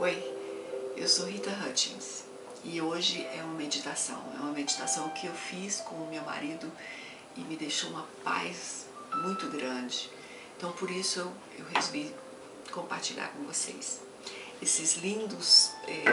Oi, eu sou Rita Hutchins e hoje é uma meditação que eu fiz com o meu marido e me deixou uma paz muito grande. Então por isso eu resolvi compartilhar com vocês. Esses lindos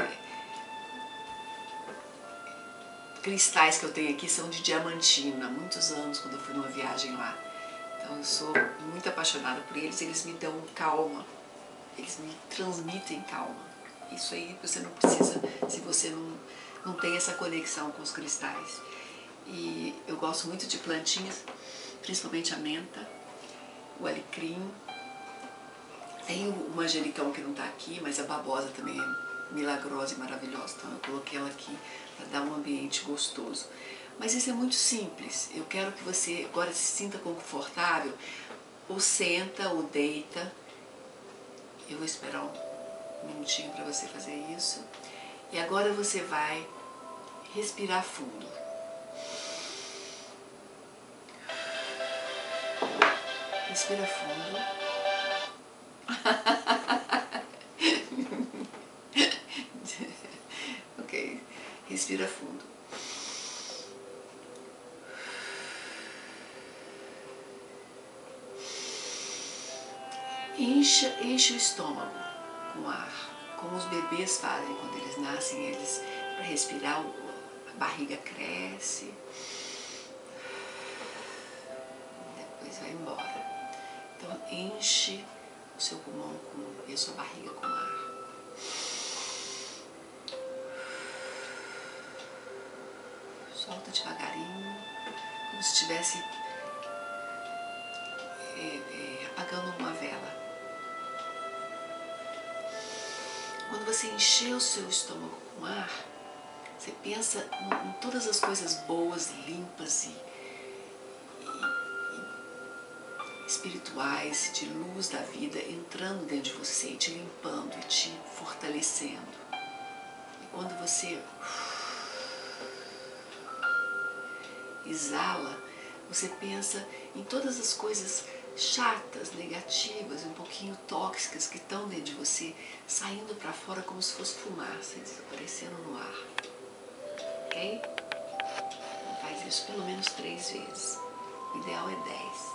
cristais que eu tenho aqui são de diamantina, há muitos anos, quando eu fui numa viagem lá. Então eu sou muito apaixonada por eles, eles me dão calma, eles me transmitem calma. Isso aí você não precisa, se você não tem essa conexão com os cristais. E eu gosto muito de plantinhas, principalmente a menta, o alecrim. Tem o manjericão que não está aqui, mas a babosa também é milagrosa e maravilhosa. Então eu coloquei ela aqui para dar um ambiente gostoso. Mas isso é muito simples. Eu quero que você agora se sinta confortável, ou senta ou deita. Eu vou esperar um minutinho para você fazer isso. E agora você vai respirar fundo. Respira fundo. Ok, respira fundo. Enche o estômago com ar, como os bebês fazem quando eles nascem, eles, para respirar, a barriga cresce, depois vai embora. Então enche o seu pulmão e a sua barriga com ar. Solta devagarinho, como se estivesse apagando uma vela. Quando você encher o seu estômago com ar, você pensa em todas as coisas boas, limpas e espirituais, de luz da vida, entrando dentro de você e te limpando e te fortalecendo. E quando você exala, você pensa em todas as coisas chatas, negativas, um pouquinho tóxicas que estão dentro de você, saindo para fora como se fosse fumaça, desaparecendo no ar. Ok? Então faz isso pelo menos 3 vezes. O ideal é 10.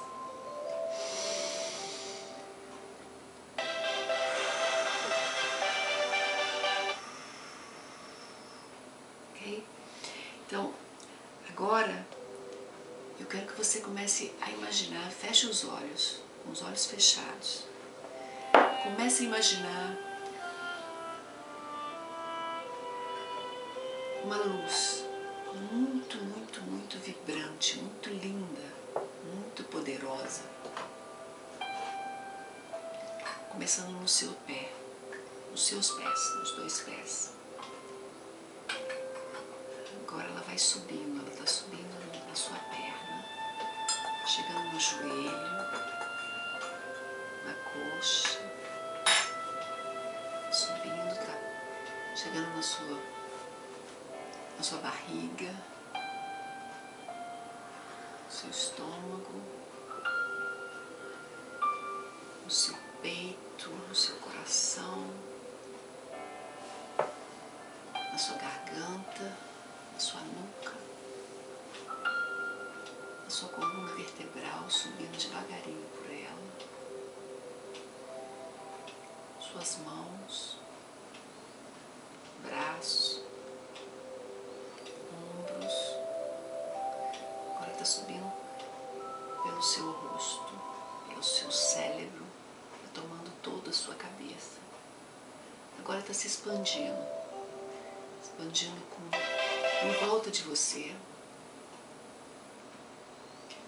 Ok? Então, agora eu quero que você comece a imaginar, feche os olhos, com os olhos fechados. Comece a imaginar uma luz muito, muito, muito vibrante, muito linda, muito poderosa. Começando no seu pé, nos seus pés, nos 2 pés. Agora ela vai subindo, ela está subindo na sua perna, chegando no joelho, na coxa, subindo, tá chegando na sua barriga, no seu estômago, no seu peito, no seu coração, na sua garganta, na sua nuca, na sua coluna vertebral, subindo devagarinho por ela, suas mãos, braços, ombros. Agora está subindo pelo seu rosto, pelo seu cérebro, tá tomando toda a sua cabeça. Agora está se expandindo em volta de você,